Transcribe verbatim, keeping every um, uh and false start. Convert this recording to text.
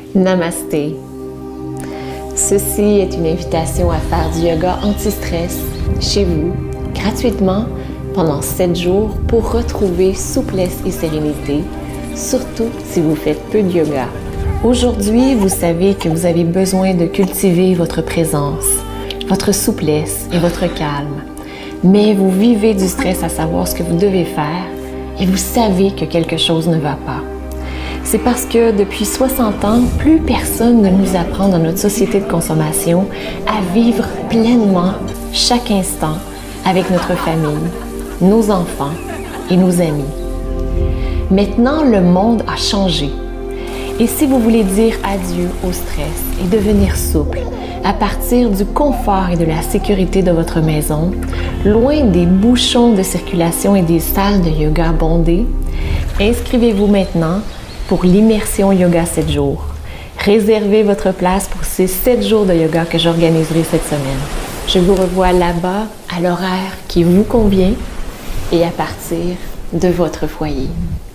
Namasté. Ceci est une invitation à faire du yoga anti-stress chez vous, gratuitement, pendant sept jours pour retrouver souplesse et sérénité, surtout si vous faites peu de yoga. Aujourd'hui, vous savez que vous avez besoin de cultiver votre présence, votre souplesse et votre calme. Mais vous vivez du stress à savoir ce que vous devez faire et vous savez que quelque chose ne va pas. C'est parce que depuis soixante ans, plus personne ne nous apprend dans notre société de consommation à vivre pleinement chaque instant avec notre famille, nos enfants et nos amis. Maintenant, le monde a changé. Et si vous voulez dire adieu au stress et devenir souple, à partir du confort et de la sécurité de votre maison, loin des bouchons de circulation et des salles de yoga bondées, inscrivez-vous maintenant pour l'immersion yoga sept jours. Réservez votre place pour ces sept jours de yoga que j'organiserai cette semaine. Je vous revois là-bas à l'horaire qui vous convient et à partir de votre foyer.